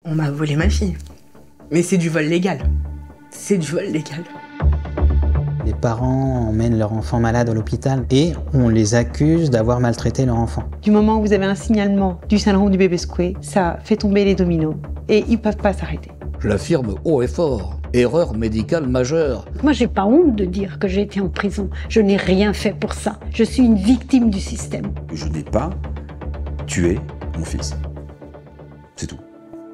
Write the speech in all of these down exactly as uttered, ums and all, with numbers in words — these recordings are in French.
On m'a volé ma fille. Mais c'est du vol légal. C'est du vol légal. Les parents emmènent leur enfant malade à l'hôpital et on les accuse d'avoir maltraité leur enfant. Du moment où vous avez un signalement du syndrome du bébé secoué, ça fait tomber les dominos et ils ne peuvent pas s'arrêter. Je l'affirme haut et fort. Erreur médicale majeure. Moi, j'ai pas honte de dire que j'ai été en prison. Je n'ai rien fait pour ça. Je suis une victime du système. Je n'ai pas tué mon fils. C'est tout.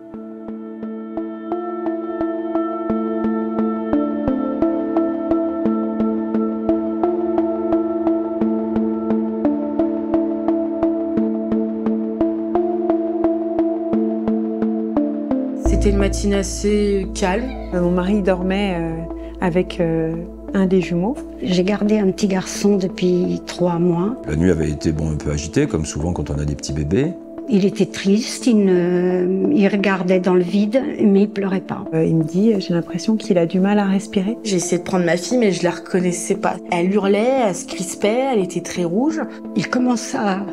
C'était une matinée assez calme. Mon mari dormait euh, avec euh, un des jumeaux. J'ai gardé un petit garçon depuis trois mois. La nuit avait été bon, un peu agitée, comme souvent quand on a des petits bébés. Il était triste, il, ne... il regardait dans le vide, mais il pleurait pas. Euh, il me dit, j'ai l'impression qu'il a du mal à respirer. J'ai essayé de prendre ma fille, mais je la reconnaissais pas. Elle hurlait, elle se crispait, elle était très rouge. Il commence à,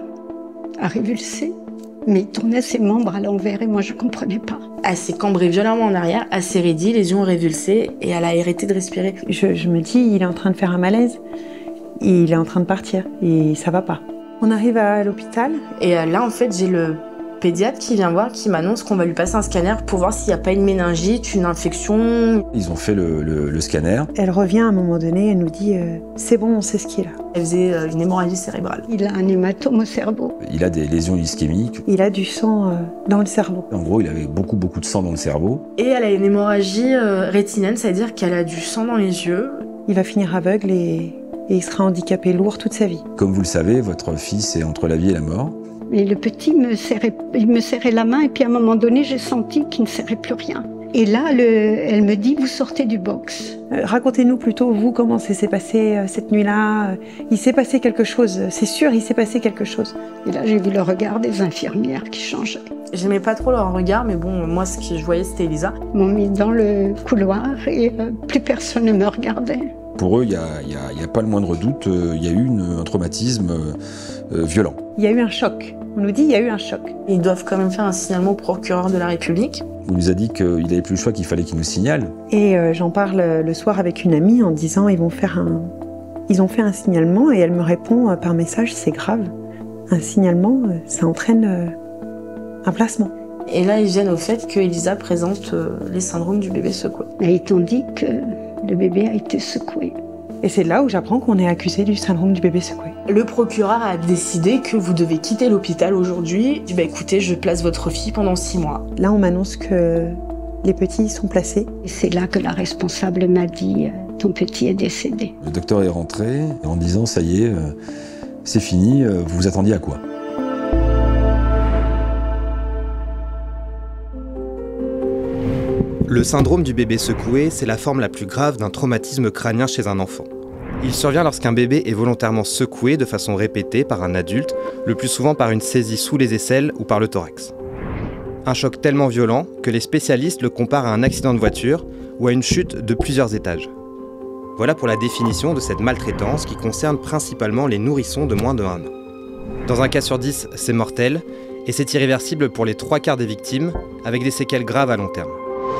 à révulser, mais il tournait ses membres à l'envers et moi je comprenais pas. Elle s'est cambrée violemment en arrière, elle s'est raidie, les yeux ont révulsé et elle a arrêté de respirer. Je, je me dis, il est en train de faire un malaise, il est en train de partir et ça va pas. On arrive à l'hôpital. Et là, en fait, j'ai le pédiatre qui vient voir, qui m'annonce qu'on va lui passer un scanner pour voir s'il n'y a pas une méningite, une infection. Ils ont fait le, le, le scanner. Elle revient à un moment donné, elle nous dit euh, « c'est bon, on sait ce qu'il a ». Elle faisait euh, une hémorragie cérébrale. Il a un hématome au cerveau. Il a des lésions ischémiques. Il a du sang euh, dans le cerveau. En gros, il avait beaucoup, beaucoup de sang dans le cerveau. Et elle a une hémorragie euh, rétinienne, c'est-à-dire qu'elle a du sang dans les yeux. Il va finir aveugle et... et il sera handicapé lourd toute sa vie. Comme vous le savez, votre fils est entre la vie et la mort. Et le petit me serrait, il me serrait la main et puis à un moment donné, j'ai senti qu'il ne serrait plus rien. Et là, le, elle me dit, vous sortez du box. Euh, Racontez-nous plutôt, vous, comment ça s'est passé euh, cette nuit-là. Il s'est passé quelque chose, c'est sûr, il s'est passé quelque chose. Et là, j'ai vu le regard des infirmières qui changeait. J'aimais pas trop leur regard, mais bon, moi, ce que je voyais, c'était Elisa. Ils m'ont mis dans le couloir et euh, plus personne ne me regardait. Pour eux, il n'y a, y a, y a pas le moindre doute, il euh, y a eu une, un traumatisme euh, violent. Il y a eu un choc. On nous dit qu'il y a eu un choc. Ils doivent quand même faire un signalement au procureur de la République. On nous a dit qu'il n'avait plus le choix, qu'il fallait qu'il nous signale. Et euh, j'en parle le soir avec une amie en disant ils vont faire un... Ils ont fait un signalement et elle me répond euh, par message, c'est grave. Un signalement, euh, ça entraîne euh, un placement. Et là, ils viennent au fait que Elisa présente euh, les syndromes du bébé secoué. Et ils t'ont dit que le bébé a été secoué. Et c'est là où j'apprends qu'on est accusé du syndrome du bébé secoué. Le procureur a décidé que vous devez quitter l'hôpital aujourd'hui. Il dit bah écoutez, je place votre fille pendant six mois. Là, on m'annonce que les petits sont placés. Et c'est là que la responsable m'a dit ton petit est décédé. Le docteur est rentré en disant ça y est, euh, c'est fini, euh, vous vous attendiez à quoi? Le syndrome du bébé secoué, c'est la forme la plus grave d'un traumatisme crânien chez un enfant. Il survient lorsqu'un bébé est volontairement secoué de façon répétée par un adulte, le plus souvent par une saisie sous les aisselles ou par le thorax. Un choc tellement violent que les spécialistes le comparent à un accident de voiture ou à une chute de plusieurs étages. Voilà pour la définition de cette maltraitance qui concerne principalement les nourrissons de moins de un an. Dans un cas sur dix, c'est mortel, et c'est irréversible pour les trois quarts des victimes, avec des séquelles graves à long terme.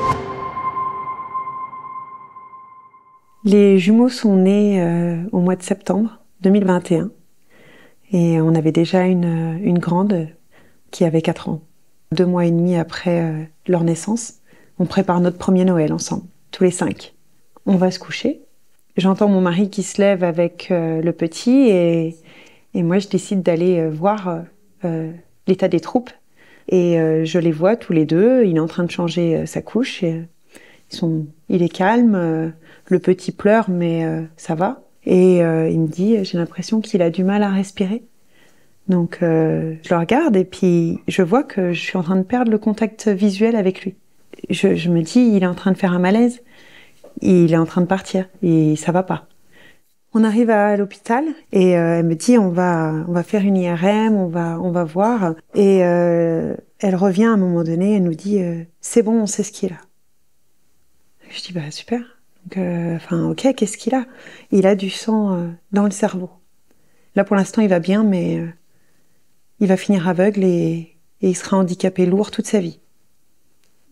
Les jumeaux sont nés euh, au mois de septembre deux mille vingt et un et on avait déjà une, une grande qui avait quatre ans. Deux mois et demi après euh, leur naissance, on prépare notre premier Noël ensemble, tous les cinq. On va se coucher. J'entends mon mari qui se lève avec euh, le petit et, et moi je décide d'aller euh, voir euh, l'état des troupes. Et euh, je les vois tous les deux, il est en train de changer euh, sa couche. Et, ils sont, il est calme, euh, le petit pleure mais euh, ça va. Et euh, il me dit, j'ai l'impression qu'il a du mal à respirer. Donc euh, je le regarde et puis je vois que je suis en train de perdre le contact visuel avec lui. Je, je me dis, il est en train de faire un malaise, il est en train de partir et ça va pas. On arrive à l'hôpital et euh, elle me dit, on va, on va faire une I R M, on va, on va voir. Et euh, elle revient à un moment donné, elle nous dit, euh, c'est bon, on sait ce qu'il a. Je dis, bah super. Donc, euh, enfin, ok, qu'est-ce qu'il a? Il a du sang euh, dans le cerveau. Là, pour l'instant, il va bien, mais euh, il va finir aveugle et, et il sera handicapé lourd toute sa vie.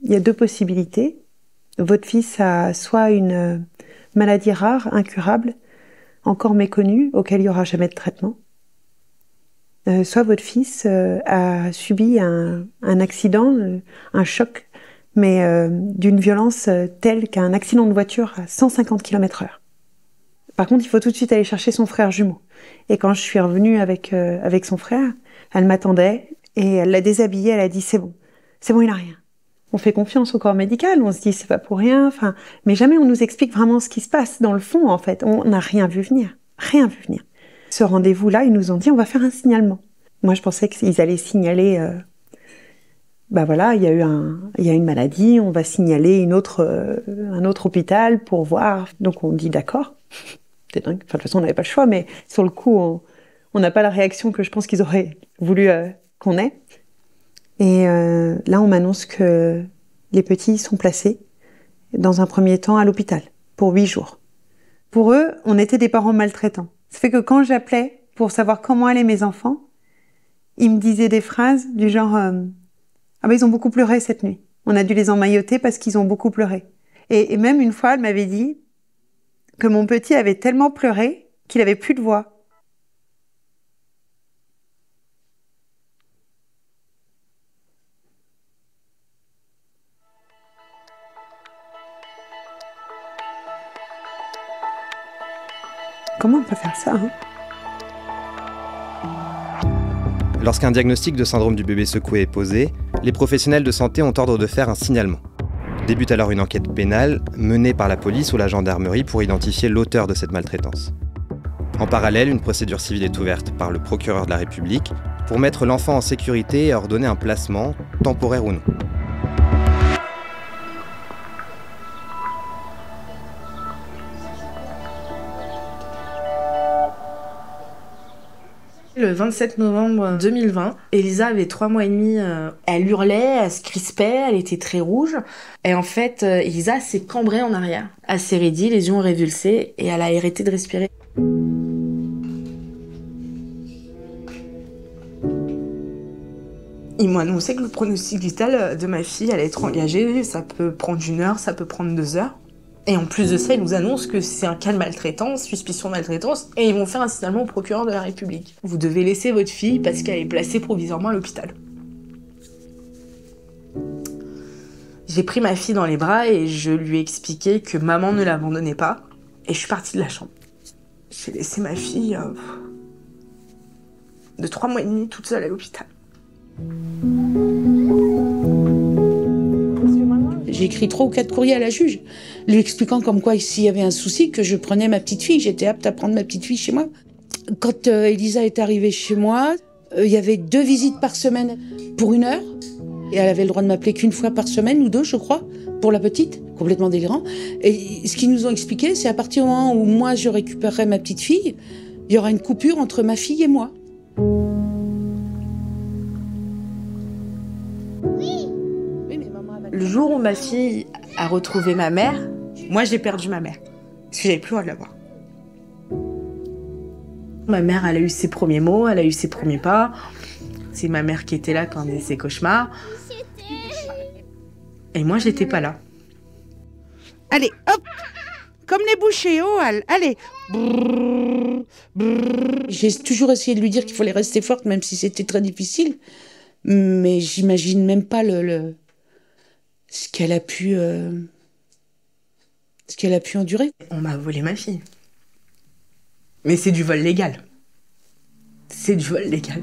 il y a deux possibilités. Votre fils a soit une maladie rare, incurable, encore méconnue, auquel il n'y aura jamais de traitement, euh, soit votre fils euh, a subi un, un accident, euh, un choc, mais euh, d'une violence euh, telle qu'un accident de voiture à cent cinquante kilomètres heure. Par contre, il faut tout de suite aller chercher son frère jumeau. Et quand je suis revenue avec, euh, avec son frère, elle m'attendait et elle l'a déshabillé, elle a dit « c'est bon, c'est bon, il n'a rien ». On fait confiance au corps médical, on se dit « c'est pas pour rien », enfin, mais jamais on nous explique vraiment ce qui se passe dans le fond, en fait. On n'a rien vu venir, rien vu venir. Ce rendez-vous-là, ils nous ont dit « on va faire un signalement ». Moi, je pensais qu'ils allaient signaler... Euh, bah voilà, il y a eu un, il y a une maladie, on va signaler une autre, euh, un autre hôpital pour voir. Donc on dit d'accord. C'est dingue. Enfin, de toute façon, on n'avait pas le choix, mais sur le coup, on n'a pas la réaction que je pense qu'ils auraient voulu euh, qu'on ait. Et euh, là, on m'annonce que les petits sont placés, dans un premier temps, à l'hôpital, pour huit jours. Pour eux, on était des parents maltraitants. Ça fait que quand j'appelais pour savoir comment allaient mes enfants, ils me disaient des phrases du genre euh, « Ah ben, ils ont beaucoup pleuré cette nuit. On a dû les emmailloter parce qu'ils ont beaucoup pleuré. » Et, et même une fois, elle m'avait dit que mon petit avait tellement pleuré qu'il avait plus de voix. Comment on peut faire ça, hein ? Lorsqu'un diagnostic de syndrome du bébé secoué est posé, les professionnels de santé ont ordre de faire un signalement. Débute alors une enquête pénale menée par la police ou la gendarmerie pour identifier l'auteur de cette maltraitance. En parallèle, une procédure civile est ouverte par le procureur de la République pour mettre l'enfant en sécurité et ordonner un placement, temporaire ou non. Le vingt-sept novembre deux mille vingt, Elisa avait trois mois et demi, euh, elle hurlait, elle se crispait, elle était très rouge. Et en fait, euh, Elisa s'est cambrée en arrière. Elle s'est raidie, les yeux ont révulsé et elle a arrêté de respirer. Ils m'ont annoncé que le pronostic vital de ma fille allait être engagé. Ça peut prendre une heure, ça peut prendre deux heures. Et en plus de ça, ils nous annoncent que c'est un cas de maltraitance, suspicion de maltraitance, et ils vont faire un signalement au procureur de la République. Vous devez laisser votre fille parce qu'elle est placée provisoirement à l'hôpital. J'ai pris ma fille dans les bras et je lui ai expliqué que maman ne l'abandonnait pas, et je suis partie de la chambre. J'ai laissé ma fille euh, de trois mois et demi toute seule à l'hôpital. J'ai écrit trois ou quatre courriers à la juge, lui expliquant comme quoi s'il y avait un souci, que je prenais ma petite fille, j'étais apte à prendre ma petite fille chez moi. Quand euh, Elisa est arrivée chez moi, euh, il y avait deux visites par semaine pour une heure, et elle avait le droit de m'appeler qu'une fois par semaine ou deux, je crois, pour la petite, complètement délirant. Et ce qu'ils nous ont expliqué, c'est à partir du moment où moi je récupérerai ma petite fille, il y aura une coupure entre ma fille et moi. Le jour où ma fille a retrouvé ma mère, moi j'ai perdu ma mère. Parce que j'avais plus le droit de la voir. Ma mère, elle a eu ses premiers mots, elle a eu ses premiers pas. C'est ma mère qui était là quand elle faisait ses cauchemars. Et moi, j'étais pas là. Allez, hop! Comme les bouchées, oh, allez! Brrr, brrr. J'ai toujours essayé de lui dire qu'il fallait rester forte, même si c'était très difficile. Mais j'imagine même pas le... le... ce qu'elle a pu euh, ce qu'elle a pu endurer. On m'a volé ma fille. Mais c'est du vol légal. C'est du vol légal.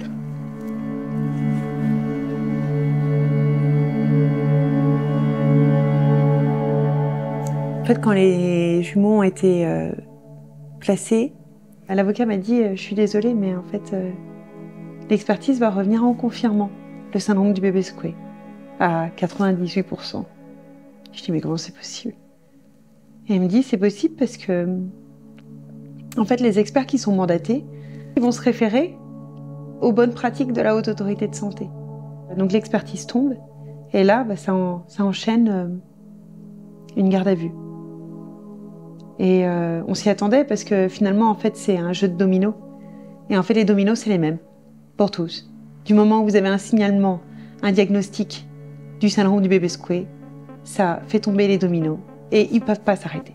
En fait, quand les jumeaux ont été euh, placés, l'avocat m'a dit euh, « je suis désolée, mais en fait, euh, l'expertise va revenir en confirmant le syndrome du bébé secoué. » à quatre-vingt-dix-huit pour cent. Je dis, mais comment c'est possible? Et elle me dit, c'est possible parce que, en fait, les experts qui sont mandatés, ils vont se référer aux bonnes pratiques de la Haute Autorité de Santé. Donc l'expertise tombe, et là, bah, ça, en, ça enchaîne euh, une garde à vue. Et euh, on s'y attendait parce que finalement, en fait, c'est un jeu de dominos. Et en fait, les dominos, c'est les mêmes, pour tous. Du moment où vous avez un signalement, un diagnostic, du syndrome du bébé secoué, ça fait tomber les dominos et ils ne peuvent pas s'arrêter.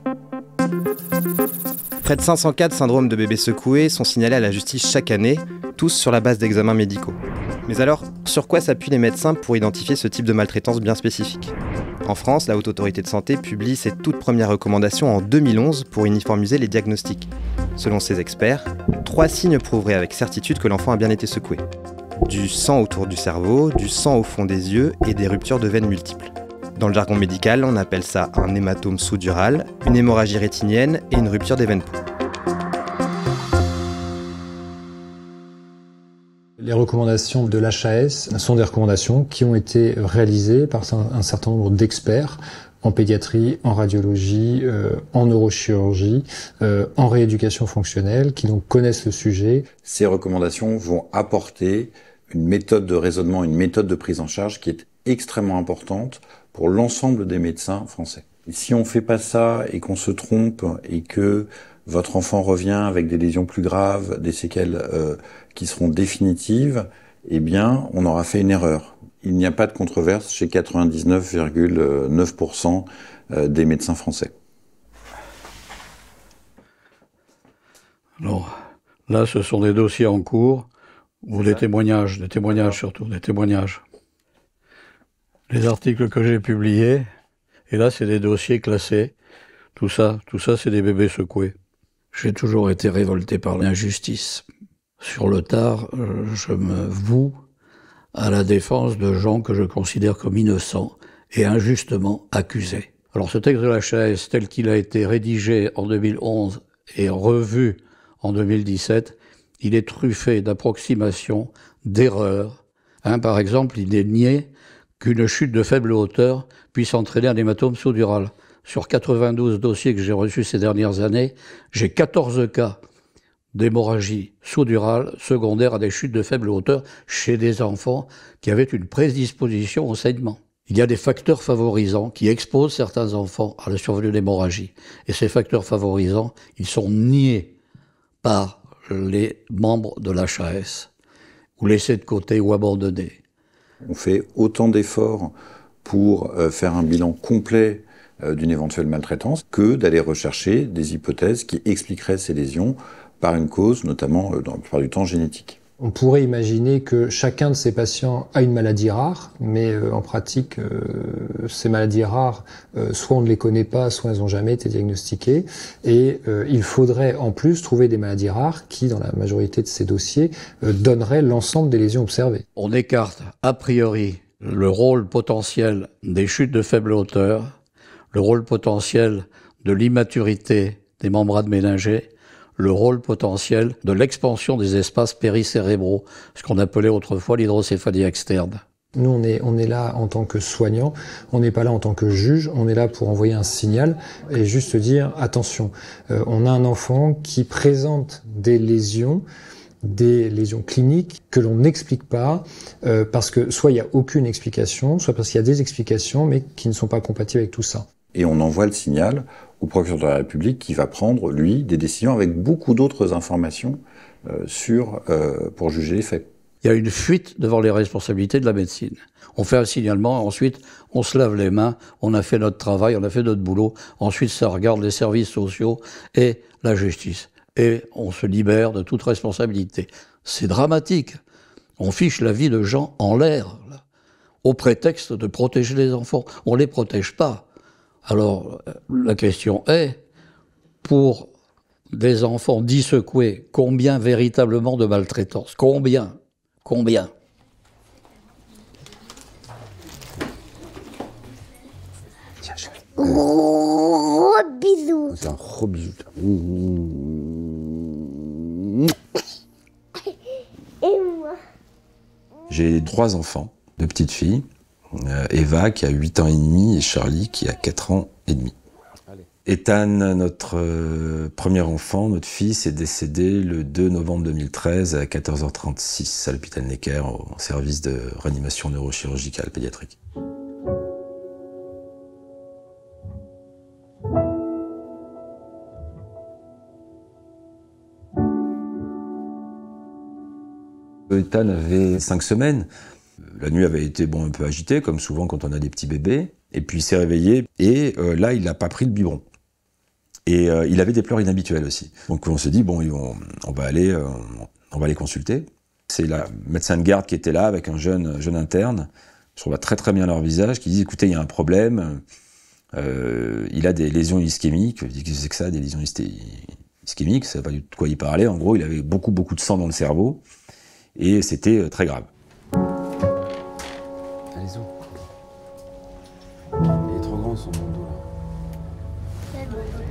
Près de cinq cents cas de syndrome de bébé secoué sont signalés à la justice chaque année, tous sur la base d'examens médicaux. Mais alors, sur quoi s'appuient les médecins pour identifier ce type de maltraitance bien spécifique ? En France, la Haute Autorité de Santé publie ses toutes premières recommandations en deux mille onze pour uniformiser les diagnostics. Selon ces experts, trois signes prouveraient avec certitude que l'enfant a bien été secoué. Du sang autour du cerveau, du sang au fond des yeux et des ruptures de veines multiples. Dans le jargon médical, on appelle ça un hématome sous-dural, une hémorragie rétinienne et une rupture des veines poules. Les recommandations de l'H A S sont des recommandations qui ont été réalisées par un certain nombre d'experts en pédiatrie, en radiologie, euh, en neurochirurgie, euh, en rééducation fonctionnelle, qui donc connaissent le sujet. Ces recommandations vont apporter une méthode de raisonnement, une méthode de prise en charge qui est extrêmement importante pour l'ensemble des médecins français. Et si on fait pas ça et qu'on se trompe et que votre enfant revient avec des lésions plus graves, des séquelles euh, qui seront définitives, eh bien, on aura fait une erreur. Il n'y a pas de controverse chez quatre-vingt-dix-neuf virgule neuf pour cent des médecins français. Alors, là, ce sont des dossiers en cours, ou des témoignages, des témoignages surtout, des témoignages. Les articles que j'ai publiés, et là, c'est des dossiers classés. Tout ça, tout ça, c'est des bébés secoués. J'ai toujours été révolté par l'injustice. Sur le tard, je me voue à la défense de gens que je considère comme innocents et injustement accusés. Alors ce texte de l'H A S, tel qu'il a été rédigé en deux mille onze et revu en deux mille dix-sept, il est truffé d'approximations, d'erreurs. Hein, par exemple, il est nié qu'une chute de faible hauteur puisse entraîner un hématome sous-dural. Sur quatre-vingt-douze dossiers que j'ai reçus ces dernières années, j'ai quatorze cas d'hémorragie sous-durale secondaire à des chutes de faible hauteur chez des enfants qui avaient une prédisposition au saignement. Il y a des facteurs favorisants qui exposent certains enfants à la survenue d'hémorragie. Et ces facteurs favorisants, ils sont niés par les membres de l'H A S, ou laissés de côté ou abandonnés. On fait autant d'efforts pour euh, faire un bilan complet euh, d'une éventuelle maltraitance que d'aller rechercher des hypothèses qui expliqueraient ces lésions par une cause, notamment euh, dans la plupart du temps génétique. On pourrait imaginer que chacun de ces patients a une maladie rare, mais euh, en pratique, euh, ces maladies rares, euh, soit on ne les connaît pas, soit elles n'ont jamais été diagnostiquées. Et euh, il faudrait en plus trouver des maladies rares qui, dans la majorité de ces dossiers, euh, donneraient l'ensemble des lésions observées. On écarte a priori le rôle potentiel des chutes de faible hauteur, le rôle potentiel de l'immaturité des membranes méningées, le rôle potentiel de l'expansion des espaces péricérébraux, ce qu'on appelait autrefois l'hydrocéphalie externe. Nous, on est, on est là en tant que soignant, on n'est pas là en tant que juge, on est là pour envoyer un signal et juste dire, attention, euh, on a un enfant qui présente des lésions, des lésions cliniques que l'on n'explique pas, euh, parce que soit il n'y a aucune explication, soit parce qu'il y a des explications, mais qui ne sont pas compatibles avec tout ça. Et on envoie le signal au procureur de la République qui va prendre, lui, des décisions avec beaucoup d'autres informations euh, sur, euh, pour juger les faits. Il y a une fuite devant les responsabilités de la médecine. On fait un signalement, ensuite on se lave les mains, on a fait notre travail, on a fait notre boulot, ensuite ça regarde les services sociaux et la justice. Et on se libère de toute responsabilité. C'est dramatique. On fiche la vie de gens en l'air, là, au prétexte de protéger les enfants. On ne les protège pas. Alors, la question est, pour des enfants dits secoués, combien véritablement de maltraitance ? Combien ? Combien ? Tiens, chérie. Gros bisous. C'est un gros bisou. Et moi ? J'ai trois enfants, deux petites filles. Euh, Eva qui a huit ans et demi et Charlie qui a quatre ans et demi. Allez. Ethan, notre euh, premier enfant, notre fils, est décédé le deux novembre deux mille treize à quatorze heures trente-six à l'hôpital Necker au service de réanimation neurochirurgicale pédiatrique. Ethan avait cinq semaines. La nuit avait été bon, un peu agitée, comme souvent quand on a des petits bébés. Et puis il s'est réveillé, et euh, là, il n'a pas pris le biberon. Et euh, il avait des pleurs inhabituelles aussi. Donc on se dit, bon, on, on, va, aller, euh, on va aller consulter. C'est la médecin de garde qui était là, avec un jeune, jeune interne. Je vois très très bien leur visage, qui dit, écoutez, il y a un problème, euh, il a des lésions ischémiques. Je dis, qu'est-ce que c'est que ça, des lésions ischémiques? Ça ne savait pas du tout de quoi il parlait. En gros, il avait beaucoup beaucoup de sang dans le cerveau, et c'était très grave. Allez-y. Il est trop grand son bandeau là.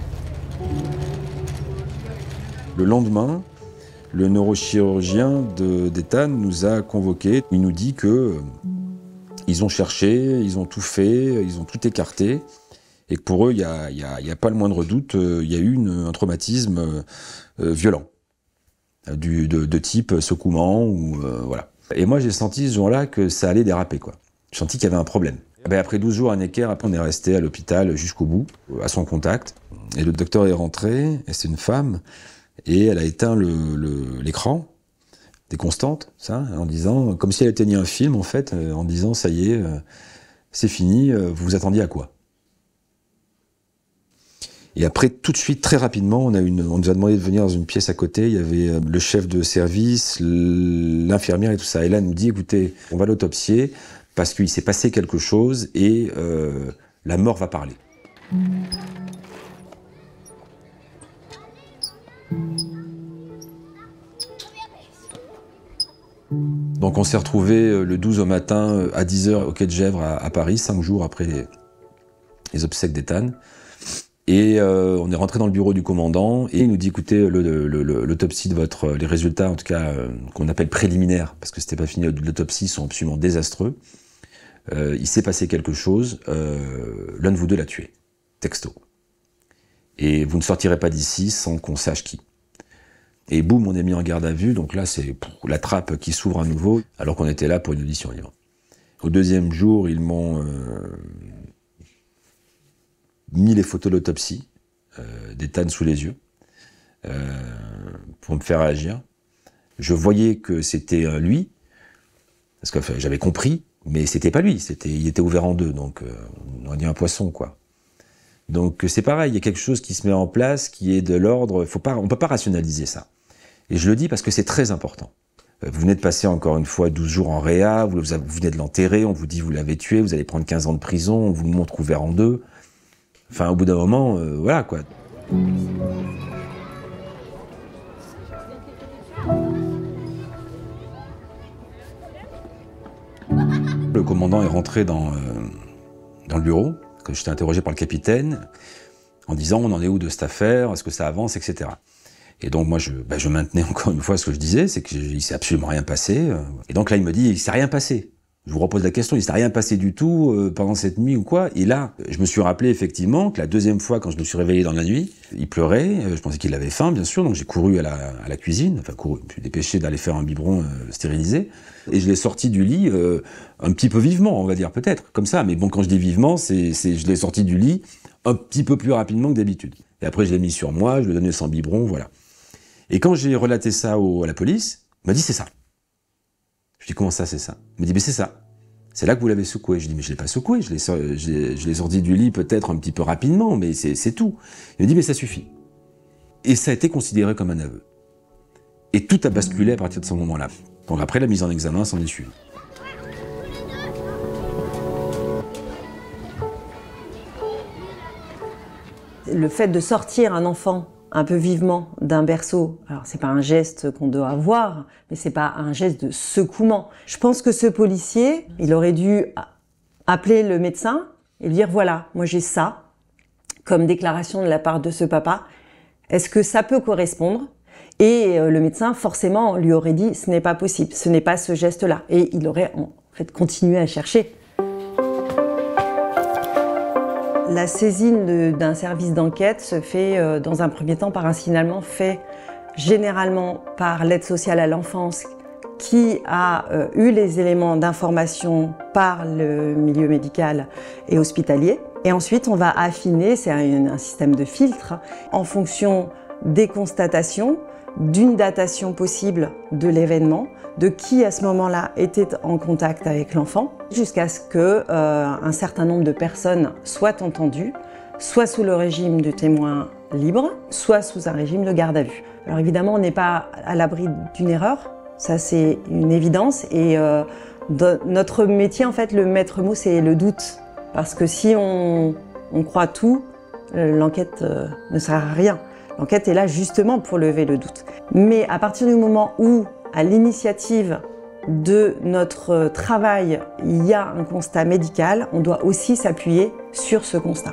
Le lendemain, le neurochirurgien d'Ethan nous a convoqués. Il nous dit que euh, ils ont cherché, ils ont tout fait, ils ont tout écarté, et que pour eux, il n'y a, y a, y a pas le moindre doute, il y a eu une, un traumatisme euh, violent, du, de, de type secouement, ou euh, voilà. Et moi, j'ai senti ce jour-là que ça allait déraper, quoi. J'ai senti qu'il y avait un problème. Ben, après douze jours à Necker, après on est resté à l'hôpital jusqu'au bout, à son contact. Et le docteur est rentré, et c'est une femme, et elle a éteint l'écran le, des constantes, ça, en disant, comme si elle éteignait un film en fait, en disant ça y est, euh, c'est fini, euh, vous vous attendiez à quoi? Et après, tout de suite, très rapidement, on, a une, on nous a demandé de venir dans une pièce à côté, il y avait le chef de service, l'infirmière et tout ça. Et là, elle nous dit, écoutez, on va l'autopsier, parce qu'il s'est passé quelque chose, et euh, la mort va parler. Donc on s'est retrouvés le douze au matin à dix heures au Quai de Gesvres à, à Paris, cinq jours après les, les obsèques d'Ethan. Et euh, on est rentré dans le bureau du commandant et il nous dit, écoutez, l'autopsie de votre, les résultats en tout cas euh, qu'on appelle préliminaires, parce que c'était pas fini, l'autopsie sont absolument désastreux. Euh, il s'est passé quelque chose, euh, l'un de vous deux l'a tué, texto. Et vous ne sortirez pas d'ici sans qu'on sache qui. Et boum, on est mis en garde à vue, donc là c'est la trappe qui s'ouvre à nouveau, alors qu'on était là pour une audition libre. Au deuxième jour, ils m'ont euh, mis les photos d'autopsie euh, d'Ethan sous les yeux, euh, pour me faire réagir. Je voyais que c'était euh, lui, parce que enfin, j'avais compris, mais c'était pas lui, c'était, il était ouvert en deux, donc euh, on aurait dit un poisson, quoi. Donc c'est pareil, il y a quelque chose qui se met en place, qui est de l'ordre, faut pas, on peut pas rationaliser ça. Et je le dis parce que c'est très important. Vous venez de passer encore une fois douze jours en réa, vous, vous venez de l'enterrer, on vous dit vous l'avez tué, vous allez prendre quinze ans de prison, on vous le montre ouvert en deux. Enfin, au bout d'un moment, euh, voilà quoi. Le commandant est rentré dans, euh, dans le bureau, quand j'étais interrogé par le capitaine, en disant on en est où de cette affaire, est-ce que ça avance, et cetera. Et donc moi, je, bah, je maintenais encore une fois ce que je disais, c'est qu'il ne s'est absolument rien passé. Et donc là, il me dit, il ne s'est rien passé. Je vous repose la question, il ne s'est rien passé du tout euh, pendant cette nuit ou quoi. Et là, je me suis rappelé effectivement que la deuxième fois, quand je me suis réveillé dans la nuit, il pleurait. Euh, je pensais qu'il avait faim, bien sûr, donc j'ai couru à la, à la cuisine. Enfin, couru, je me suis dépêché d'aller faire un biberon euh, stérilisé. Et je l'ai sorti du lit euh, un petit peu vivement, on va dire, peut-être, comme ça. Mais bon, quand je dis vivement, c'est, c'est, je l'ai sorti du lit un petit peu plus rapidement que d'habitude. Et après, je l'ai mis sur moi, je lui ai donné son biberon, voilà. Et quand j'ai relaté ça au, à la police, il m'a dit c'est ça. Je lui ai dit comment ça c'est ça? Il m'a dit mais c'est ça. C'est là que vous l'avez secoué. Je lui ai dit mais je l'ai pas secoué, je l'ai, je l'ai sorti du lit peut-être un petit peu rapidement, mais c'est, c'est tout. Il m'a dit mais ça suffit. Et ça a été considéré comme un aveu. Et tout a basculé à partir de ce moment-là. Donc après la mise en examen s'en est suivie. Le fait de sortir un enfant un peu vivement d'un berceau, alors c'est pas un geste qu'on doit avoir, mais c'est pas un geste de secouement. Je pense que ce policier, il aurait dû appeler le médecin et lui dire voilà, moi j'ai ça comme déclaration de la part de ce papa. Est-ce que ça peut correspondre? Et le médecin forcément lui aurait dit ce n'est pas possible, ce n'est pas ce geste-là, et il aurait en fait continué à chercher. La saisine d'un service d'enquête se fait euh, dans un premier temps par un signalement fait généralement par l'aide sociale à l'enfance qui a euh, eu les éléments d'information par le milieu médical et hospitalier. Et ensuite, on va affiner, c'est un, un système de filtre, en fonction des constatations, d'une datation possible de l'événement, de qui à ce moment-là était en contact avec l'enfant, jusqu'à ce que euh, un certain nombre de personnes soient entendues, soit sous le régime de témoin libre, soit sous un régime de garde à vue. Alors évidemment, on n'est pas à l'abri d'une erreur, ça c'est une évidence, et euh, notre métier, en fait, le maître mot, c'est le doute. Parce que si on, on croit tout, l'enquête euh, ne sert à rien. L'enquête est là justement pour lever le doute. Mais à partir du moment où, à l'initiative de notre travail, il y a un constat médical, on doit aussi s'appuyer sur ce constat.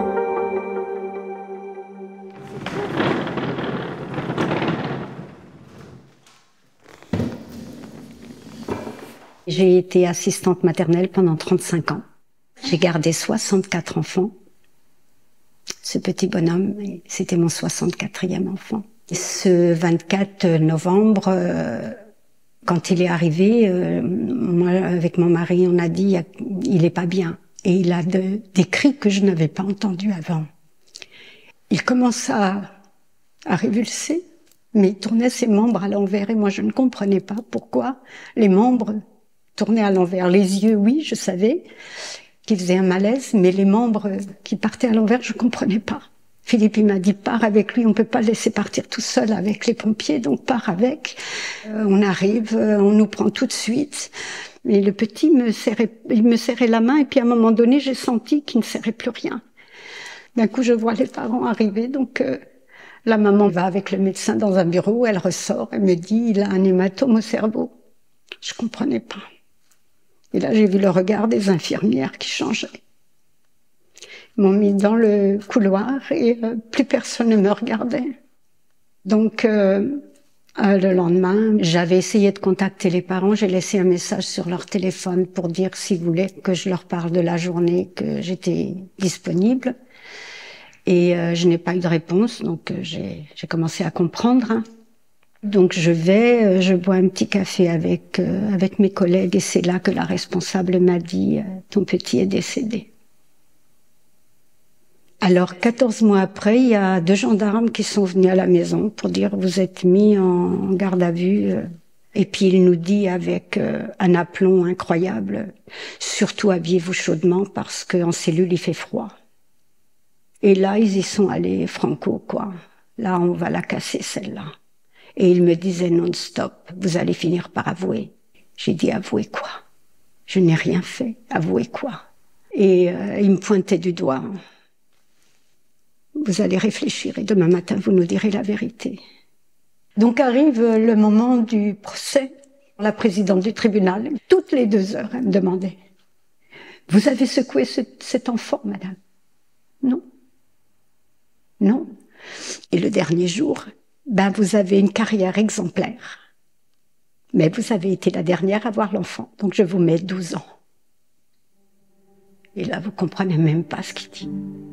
J'ai été assistante maternelle pendant trente-cinq ans. J'ai gardé soixante-quatre enfants. Ce petit bonhomme, c'était mon soixante-quatrième enfant. Et ce vingt-quatre novembre, euh, quand il est arrivé, euh, moi, avec mon mari, on a dit il est pas bien. Et il a de, des cris que je n'avais pas entendus avant. Il commence à, à révulser, mais il tournait ses membres à l'envers et moi je ne comprenais pas pourquoi les membres tournaient à l'envers. Les yeux, oui, je savais qu'il faisait un malaise, mais les membres qui partaient à l'envers, je comprenais pas. Philippe, il m'a dit, pars avec lui, on peut pas le laisser partir tout seul avec les pompiers, donc pars avec. Euh, on arrive, euh, on nous prend tout de suite. Et le petit me serrait, il me serrait la main, et puis à un moment donné, j'ai senti qu'il ne serrait plus rien. D'un coup, je vois les parents arriver, donc euh, la maman va avec le médecin dans un bureau, elle ressort, elle me dit, il a un hématome au cerveau. Je comprenais pas. Et là, j'ai vu le regard des infirmières qui changeait. Ils m'ont mis dans le couloir et euh, plus personne ne me regardait. Donc, euh, euh, le lendemain, j'avais essayé de contacter les parents. J'ai laissé un message sur leur téléphone pour dire s'ils voulaient que je leur parle de la journée, que j'étais disponible. Et euh, je n'ai pas eu de réponse, donc euh, j'ai, j'ai commencé à comprendre. Hein. Donc je vais, euh, je bois un petit café avec euh, avec mes collègues et c'est là que la responsable m'a dit euh, « ton petit est décédé ». Alors quatorze mois après, il y a deux gendarmes qui sont venus à la maison pour dire « vous êtes mis en garde à vue euh. ». Et puis il nous dit avec euh, un aplomb incroyable « surtout habillez-vous chaudement parce qu'en cellule il fait froid ». Et là ils y sont allés franco quoi. Là on va la casser celle-là. Et il me disait non-stop, vous allez finir par avouer. J'ai dit, avouer quoi? Je n'ai rien fait, avouer quoi? Et euh, il me pointait du doigt. Vous allez réfléchir et demain matin, vous nous direz la vérité. Donc arrive le moment du procès. La présidente du tribunal, toutes les deux heures, elle me demandait, vous avez secoué ce, cet enfant, madame? Non. Non. Et le dernier jour, ben vous avez une carrière exemplaire. Mais vous avez été la dernière à voir l'enfant, donc je vous mets douze ans. Et là, vous comprenez même pas ce qu'il dit.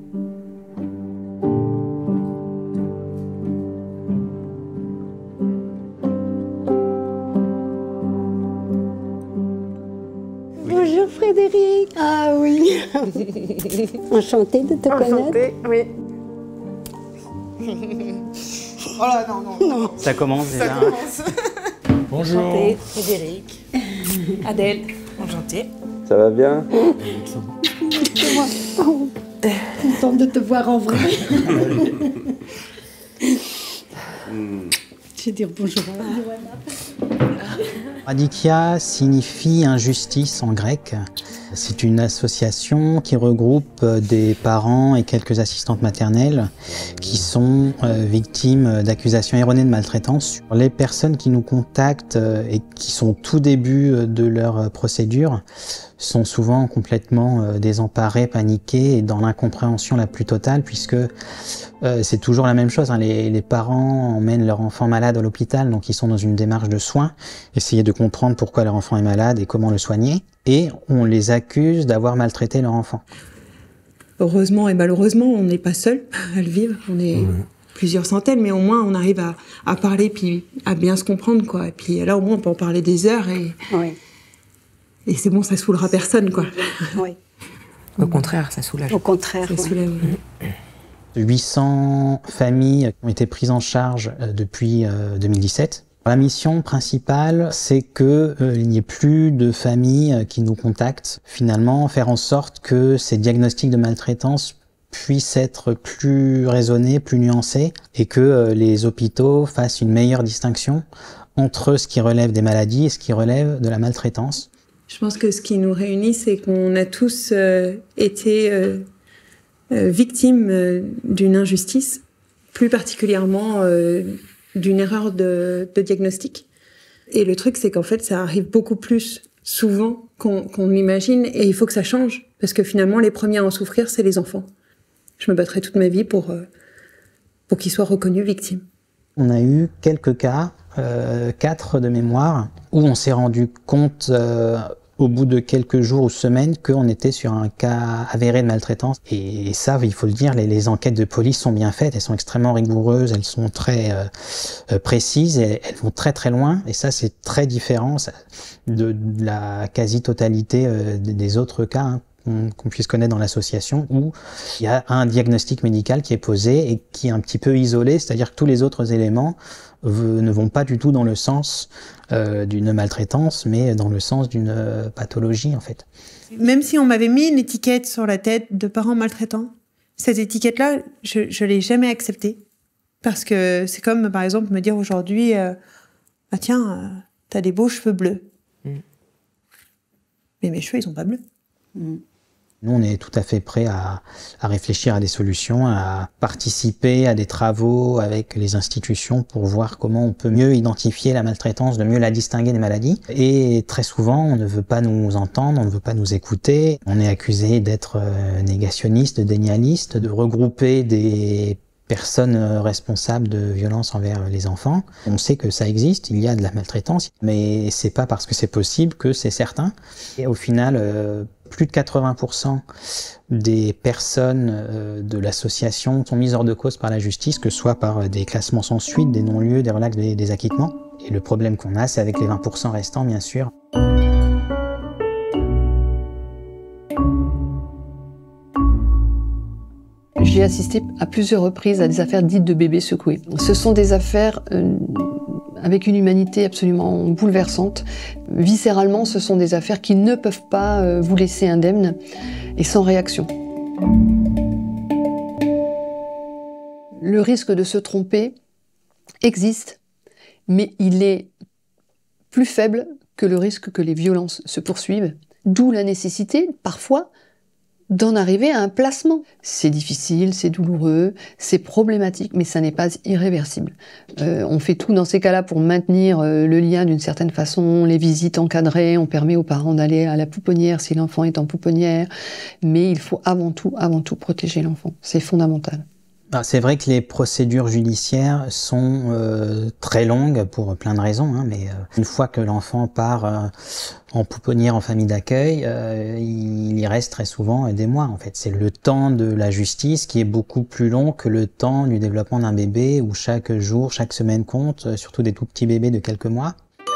Bonjour Frédéric. Ah oui. Enchantée de te connaître. Enchantée, oui. Oh là, non, non. non. Ça commence déjà. Ça commence. Bonjour. Enchantée, Frédéric. Adèle, enchantée. Ça va bien? C'est moi. Oh, contente de te voir en vrai. Je vais dire bonjour à Radikia signifie injustice en grec. C'est une association qui regroupe des parents et quelques assistantes maternelles qui sont euh, victimes d'accusations erronées de maltraitance. Les personnes qui nous contactent euh, et qui sont au tout début de leur procédure sont souvent complètement euh, désemparées, paniquées et dans l'incompréhension la plus totale puisque euh, c'est toujours la même chose. Hein. Les, les parents emmènent leur enfant malade à l'hôpital, donc ils sont dans une démarche de soins, essayer de comprendre pourquoi leur enfant est malade et comment le soigner. Et on les accuse d'avoir maltraité leur enfant. Heureusement et malheureusement, on n'est pas seul à le vivre. On est mmh. plusieurs centaines, mais au moins on arrive à, à parler puis à bien se comprendre, quoi. Et puis là, au moins, on peut en parler des heures et, oui. et c'est bon, ça saoulera personne, quoi. Oui. Au contraire, ça soulage. Au contraire, ça oui. soulève. huit cents familles ont été prises en charge depuis euh, deux mille dix-sept. La mission principale, c'est que euh, il n'y ait plus de familles qui nous contactent. Finalement, faire en sorte que ces diagnostics de maltraitance puissent être plus raisonnés, plus nuancés, et que euh, les hôpitaux fassent une meilleure distinction entre ce qui relève des maladies et ce qui relève de la maltraitance. Je pense que ce qui nous réunit, c'est qu'on a tous euh, été euh, euh, victimes euh, d'une injustice, plus particulièrement euh, d'une erreur de, de diagnostic. Et le truc, c'est qu'en fait, ça arrive beaucoup plus souvent qu'on qu'on l'imagine, et il faut que ça change, parce que finalement, les premiers à en souffrir, c'est les enfants. Je me battrai toute ma vie pour, euh, pour qu'ils soient reconnus victimes. On a eu quelques cas, euh, quatre de mémoire, où on s'est rendu compte euh, au bout de quelques jours ou semaines qu'on était sur un cas avéré de maltraitance. Et ça, il faut le dire, les, les enquêtes de police sont bien faites, elles sont extrêmement rigoureuses, elles sont très euh, euh, précises, et elles vont très très loin. Et ça, c'est très différent ça, de, de la quasi-totalité euh, des autres cas, hein, qu'on puisse connaître dans l'association, où il y a un diagnostic médical qui est posé et qui est un petit peu isolé, c'est-à-dire que tous les autres éléments ne vont pas du tout dans le sens euh, d'une maltraitance, mais dans le sens d'une euh, pathologie, en fait. Même si on m'avait mis une étiquette sur la tête de parents maltraitants, cette étiquette-là, je ne l'ai jamais acceptée. Parce que c'est comme, par exemple, me dire aujourd'hui, euh, ah tiens, euh, t'as des beaux cheveux bleus. Mm. Mais mes cheveux, ils sont pas bleus. Mm. Nous, on est tout à fait prêts à, à réfléchir à des solutions, à participer à des travaux avec les institutions pour voir comment on peut mieux identifier la maltraitance, de mieux la distinguer des maladies. Et très souvent, on ne veut pas nous entendre, on ne veut pas nous écouter. On est accusé d'être négationniste, dénialiste, de regrouper des personnes responsables de violences envers les enfants. On sait que ça existe, il y a de la maltraitance, mais c'est pas parce que c'est possible que c'est certain. Et au final, euh, plus de quatre-vingts pour cent des personnes euh, de l'association sont mises hors de cause par la justice, que ce soit par des classements sans suite, des non-lieux, des relax, des, des acquittements. Et le problème qu'on a, c'est avec les vingt pour cent restants, bien sûr. J'ai assisté à plusieurs reprises à des affaires dites de bébés secoués. Ce sont des affaires euh, avec une humanité absolument bouleversante. Viscéralement, ce sont des affaires qui ne peuvent pas euh, vous laisser indemne et sans réaction. Le risque de se tromper existe, mais il est plus faible que le risque que les violences se poursuivent, d'où la nécessité, parfois, d'en arriver à un placement. C'est difficile, c'est douloureux, c'est problématique, mais ça n'est pas irréversible. Euh, on fait tout dans ces cas-là pour maintenir euh, le lien d'une certaine façon, les visites encadrées, on permet aux parents d'aller à la pouponnière si l'enfant est en pouponnière, mais il faut avant tout, avant tout protéger l'enfant. C'est fondamental. Ah, c'est vrai que les procédures judiciaires sont euh, très longues pour plein de raisons, hein, mais euh, une fois que l'enfant part euh, en pouponnière en famille d'accueil, euh, il y reste très souvent des mois en fait. C'est le temps de la justice qui est beaucoup plus long que le temps du développement d'un bébé où chaque jour, chaque semaine compte, surtout des tout petits bébés de quelques mois.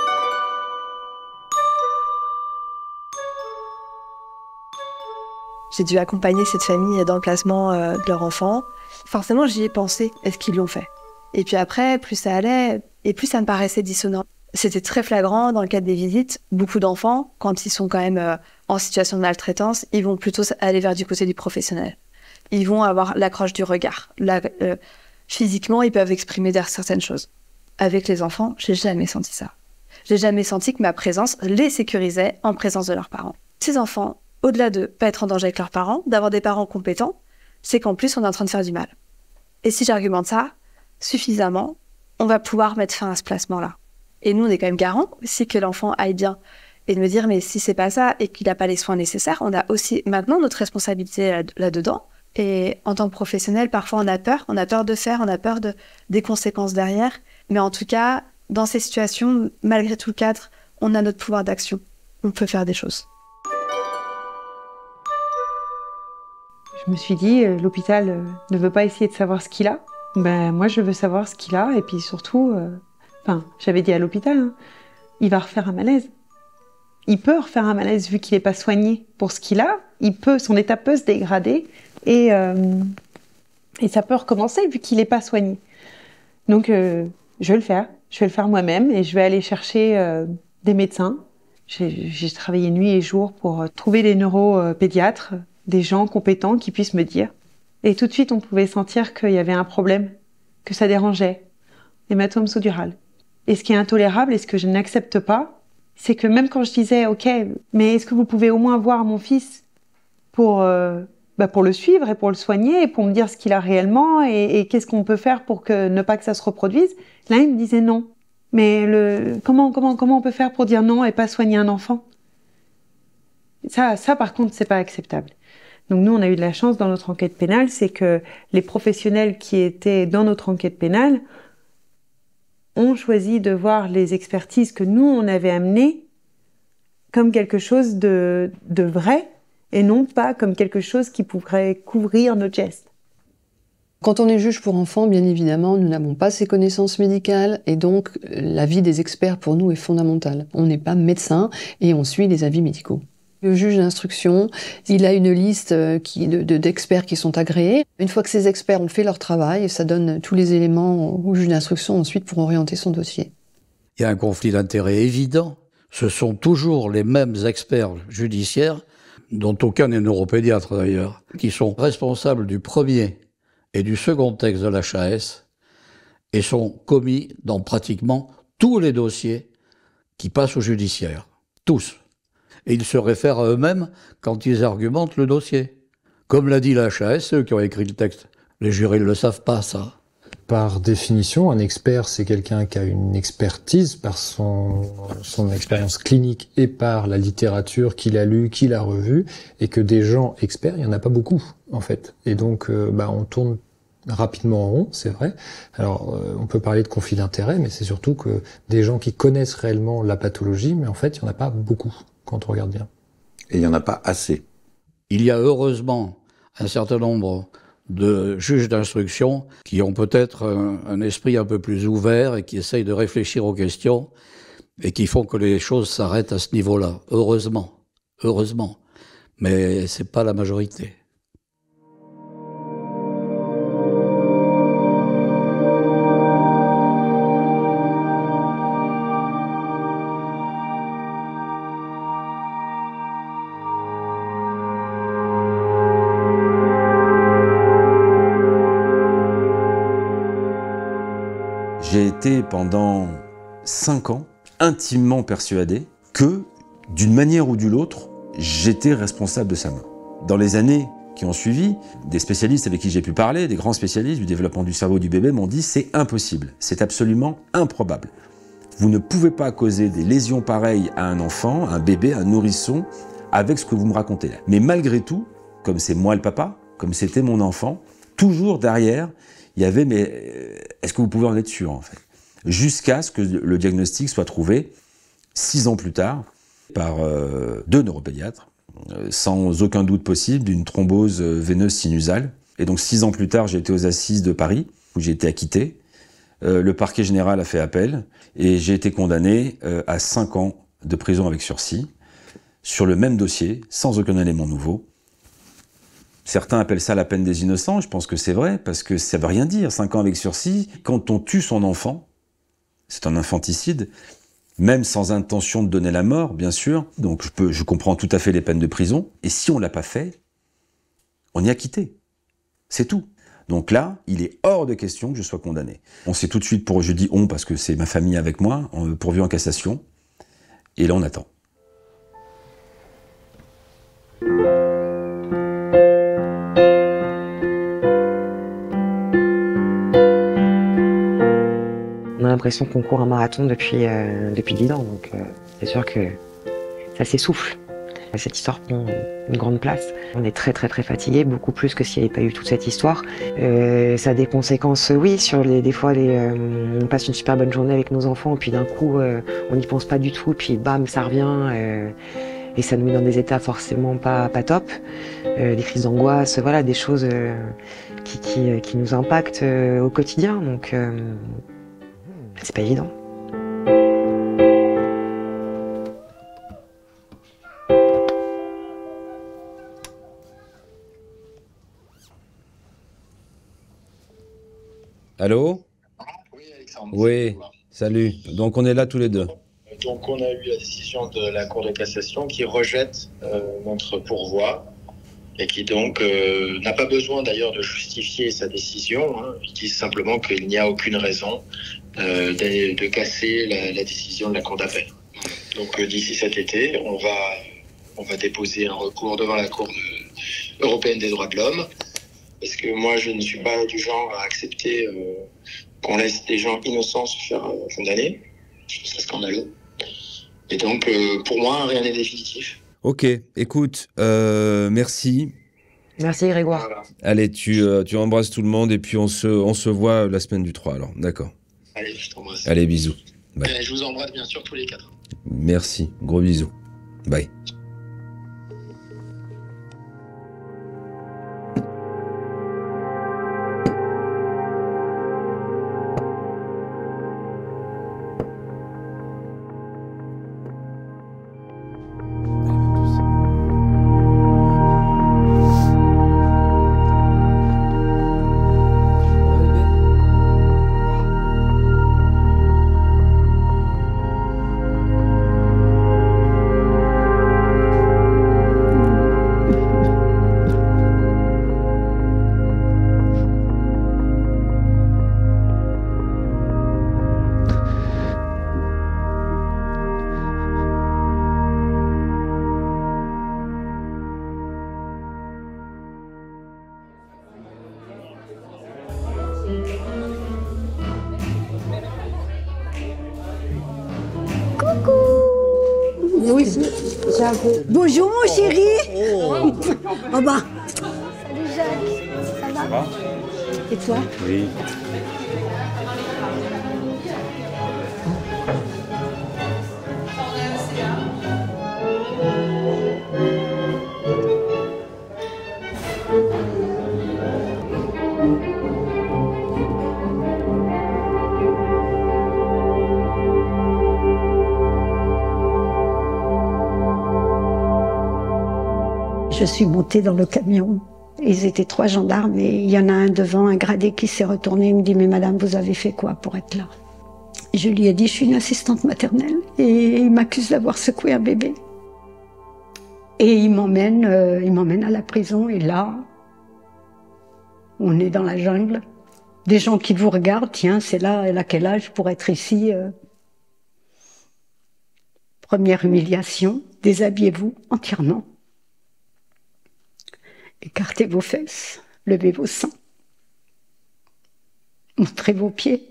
J'ai dû accompagner cette famille dans le placement euh, de leur enfant. Forcément, j'y ai pensé. Est-ce qu'ils l'ont fait? Et puis après, plus ça allait, et plus ça me paraissait dissonant. C'était très flagrant dans le cadre des visites. Beaucoup d'enfants, quand ils sont quand même euh, en situation de maltraitance, ils vont plutôt aller vers du côté du professionnel. Ils vont avoir l'accroche du regard. La, euh, physiquement, ils peuvent exprimer certaines choses. Avec les enfants, j'ai jamais senti ça. J'ai jamais senti que ma présence les sécurisait en présence de leurs parents. Ces enfants, au-delà de pas être en danger avec leurs parents, d'avoir des parents compétents, c'est qu'en plus, on est en train de faire du mal. Et si j'argumente ça suffisamment, on va pouvoir mettre fin à ce placement-là. Et nous, on est quand même garant aussi que l'enfant aille bien. Et de me dire, mais si c'est pas ça et qu'il n'a pas les soins nécessaires, on a aussi maintenant notre responsabilité là-dedans. Et en tant que professionnel, parfois, on a peur. On a peur de faire, on a peur de, des conséquences derrière. Mais en tout cas, dans ces situations, malgré tout le cadre, on a notre pouvoir d'action. On peut faire des choses. Je me suis dit, euh, l'hôpital euh, ne veut pas essayer de savoir ce qu'il a. Ben, moi, je veux savoir ce qu'il a. Et puis surtout, euh, enfin, j'avais dit à l'hôpital, hein, il va refaire un malaise. Il peut refaire un malaise vu qu'il n'est pas soigné pour ce qu'il a. Il peut, son état peut se dégrader et, euh, et ça peut recommencer vu qu'il n'est pas soigné. Donc, euh, je vais le faire. je vais le faire moi-même et je vais aller chercher euh, des médecins. J'ai, j'ai travaillé nuit et jour pour trouver des neuropédiatres, des gens compétents qui puissent me dire. Et tout de suite, on pouvait sentir qu'il y avait un problème, que ça dérangeait. Hématome sous-dural. Et ce qui est intolérable et ce que je n'accepte pas, c'est que même quand je disais, ok, mais est-ce que vous pouvez au moins voir mon fils pour, euh, bah pour le suivre et pour le soigner et pour me dire ce qu'il a réellement et, et qu'est-ce qu'on peut faire pour que, ne pas que ça se reproduise? Là, il me disait non. Mais le, comment, comment, comment on peut faire pour dire non et pas soigner un enfant? Ça, ça, par contre, c'est pas acceptable. Donc nous, on a eu de la chance dans notre enquête pénale, c'est que les professionnels qui étaient dans notre enquête pénale ont choisi de voir les expertises que nous, on avait amenées comme quelque chose de, de vrai et non pas comme quelque chose qui pourrait couvrir nos gestes. Quand on est juge pour enfants, bien évidemment, nous n'avons pas ces connaissances médicales et donc l'avis des experts pour nous est fondamental. On n'est pas médecin et on suit les avis médicaux. Le juge d'instruction, il a une liste qui, de, de, d'experts qui sont agréés. Une fois que ces experts ont fait leur travail, ça donne tous les éléments au juge d'instruction ensuite pour orienter son dossier. Il y a un conflit d'intérêts évident. Ce sont toujours les mêmes experts judiciaires, dont aucun n'est neuropédiatre d'ailleurs, qui sont responsables du premier et du second texte de l'H A S et sont commis dans pratiquement tous les dossiers qui passent au judiciaire. Tous. Et ils se réfèrent à eux-mêmes quand ils argumentent le dossier. Comme l'a dit l'H A S, c'est eux qui ont écrit le texte. Les jurés ne le savent pas, ça. Par définition, un expert, c'est quelqu'un qui a une expertise par son, son expérience clinique et par la littérature qu'il a lue, qu'il a revue, et que des gens experts, il n'y en a pas beaucoup, en fait. Et donc, euh, bah, on tourne rapidement en rond, c'est vrai. Alors, euh, on peut parler de conflit d'intérêts, mais c'est surtout que des gens qui connaissent réellement la pathologie, mais en fait, il n'y en a pas beaucoup, quand on regarde bien. Et il n'y en a pas assez. Il y a heureusement un certain nombre de juges d'instruction qui ont peut-être un, un esprit un peu plus ouvert et qui essayent de réfléchir aux questions et qui font que les choses s'arrêtent à ce niveau-là. Heureusement. Heureusement. Mais c'est pas la majorité. J'ai été pendant cinq ans intimement persuadé que, d'une manière ou d'une autre, j'étais responsable de sa mort. Dans les années qui ont suivi, des spécialistes avec qui j'ai pu parler, des grands spécialistes du développement du cerveau du bébé m'ont dit « c'est impossible, c'est absolument improbable. Vous ne pouvez pas causer des lésions pareilles à un enfant, un bébé, un nourrisson, avec ce que vous me racontez là. » Mais malgré tout, comme c'est moi le papa, comme c'était mon enfant, toujours derrière, il y avait, mais est-ce que vous pouvez en être sûr, en fait? Jusqu'à ce que le diagnostic soit trouvé, six ans plus tard, par euh, deux neuropédiatres, euh, sans aucun doute possible, d'une thrombose veineuse sinusale. Et donc, six ans plus tard, j'ai été aux assises de Paris, où j'ai été acquitté. Euh, le parquet général a fait appel, et j'ai été condamné euh, à cinq ans de prison avec sursis, sur le même dossier, sans aucun élément nouveau. Certains appellent ça la peine des innocents, je pense que c'est vrai, parce que ça veut rien dire, cinq ans avec sursis. Quand on tue son enfant, c'est un infanticide, même sans intention de donner la mort, bien sûr, donc je, peux, je comprends tout à fait les peines de prison, et si on ne l'a pas fait, on y a quitté. C'est tout. Donc là, il est hors de question que je sois condamné. On sait tout de suite, pour, je dis on parce que c'est ma famille avec moi, pourvu en cassation, et là on attend. On a l'impression qu'on court un marathon depuis, euh, depuis dix ans, donc euh, c'est sûr que ça s'essouffle. Cette histoire prend une grande place. On est très très très fatigué, beaucoup plus que s'il n'y avait pas eu toute cette histoire. Euh, ça a des conséquences, oui, sur les, des fois les, euh, on passe une super bonne journée avec nos enfants, et puis d'un coup euh, on n'y pense pas du tout, puis bam, ça revient, euh, et ça nous met dans des états forcément pas, pas top. Euh, des crises d'angoisse, voilà, des choses euh, qui, qui, qui nous impactent euh, au quotidien, donc euh, c'est pas évident. Allô? Oui, Alexandre. Oui. Salut. Donc on est là tous les deux. Donc on a eu la décision de la Cour de cassation qui rejette euh, notre pourvoi et qui donc euh, n'a pas besoin d'ailleurs de justifier sa décision. Hein. Ils disent simplement qu'il n'y a aucune raison euh, de, de casser la, la décision de la Cour d'appel. Donc euh, d'ici cet été, on va, on va déposer un recours devant la Cour de, européenne des droits de l'homme, parce que moi je ne suis pas du genre à accepter euh, qu'on laisse des gens innocents se faire euh, condamner. Je trouve ça scandaleux. Et donc, euh, pour moi, rien n'est définitif. Ok, écoute, euh, merci. Merci Grégoire. Voilà. Allez, tu, euh, tu embrasses tout le monde et puis on se, on se voit la semaine du trois alors, d'accord. Allez, je t'embrasse. Allez, bisous. Bye. Et je vous embrasse bien sûr tous les quatre. Merci, gros bisous. Bye. Oui, c'est un peu. Bonjour mon chéri. Oh, oh bah. Salut Jacques, ça va, ça va. Et toi? Oui. Je suis montée dans le camion. Ils étaient trois gendarmes et il y en a un devant, un gradé qui s'est retourné. Il me dit « Mais madame, vous avez fait quoi pour être là ?» Je lui ai dit « Je suis une assistante maternelle et il m'accuse d'avoir secoué un bébé. » Et il m'emmène, euh, il m'emmène à la prison et là, on est dans la jungle. Des gens qui vous regardent, tiens, c'est là, elle a quel âge pour être ici euh... Première humiliation, déshabillez-vous entièrement. Écartez vos fesses, levez vos seins, montrez vos pieds.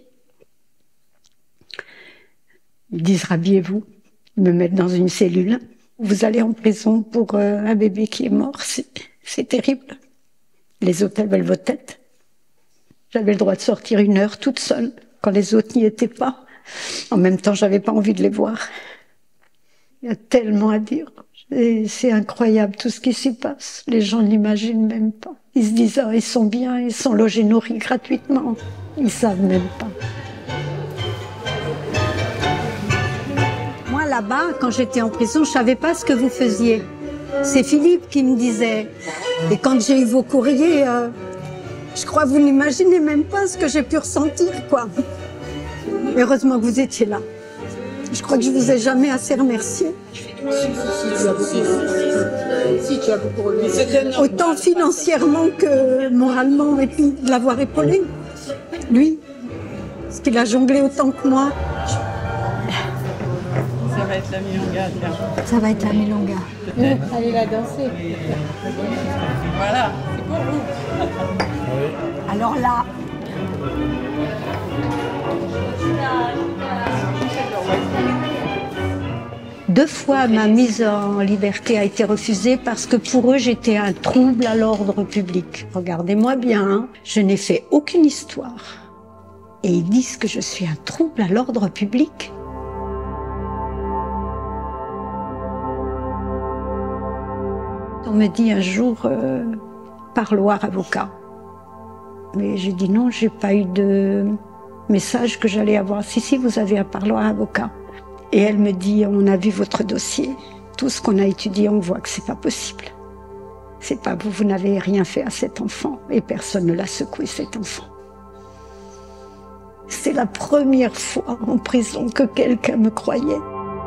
Ils disent rhabillez-vous, ils me mettent dans une cellule. Vous allez en prison pour euh, un bébé qui est mort, c'est terrible. Les hôtels veulent vos têtes. J'avais le droit de sortir une heure toute seule quand les autres n'y étaient pas. En même temps, j'avais pas envie de les voir. Il y a tellement à dire. C'est incroyable tout ce qui s'y passe. Les gens ne l'imaginent même pas. Ils se disent ah, ils sont bien, ils sont logés, nourris gratuitement. Ils savent même pas. Moi là-bas, quand j'étais en prison, je savais pas ce que vous faisiez. C'est Philippe qui me disait. Et quand j'ai eu vos courriers, euh, je crois que vous n'imaginez même pas ce que j'ai pu ressentir, quoi. Heureusement que vous étiez là. Je crois que je vous ai jamais assez remercié. Autant financièrement que moralement, et puis de l'avoir épaulé. Lui, parce qu'il a jonglé autant que moi. Ça va être la milonga, tiens. Ça va être la milonga. Allez la danser. Voilà, c'est pour vous. Alors là... Deux fois, ma mise en liberté a été refusée parce que pour eux, j'étais un trouble à l'ordre public. Regardez-moi bien, hein, je n'ai fait aucune histoire. Et ils disent que je suis un trouble à l'ordre public. On me dit un jour, euh, parloir avocat. Mais j'ai dit non, j'ai pas eu de message que j'allais avoir. Si, si, vous avez un parloir avocat. Et elle me dit, on a vu votre dossier, tout ce qu'on a étudié, on voit que c'est pas possible. C'est pas vous, vous n'avez rien fait à cet enfant, et personne ne l'a secoué, cet enfant. C'est la première fois en prison que quelqu'un me croyait.